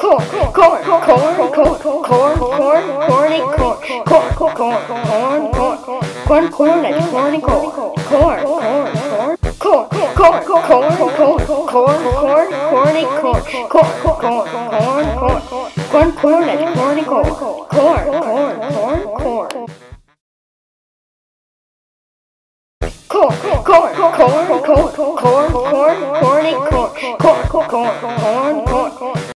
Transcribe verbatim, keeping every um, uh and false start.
corn, corn, corn, corn, corn, corn, corn, corny corn, corn, corn, corn, corn, corn, corn, that's corny corn, corn, corn, corn, corn, corn, corn, corn, corn, corn, corny corn, corn, corn, corn, corn, corn, corn, that's corny corn, corn, corn, corn, corn. Corn, corn, corn, corn, corn, corn, corn, corny corn, corn, corn, corn, corn, corn.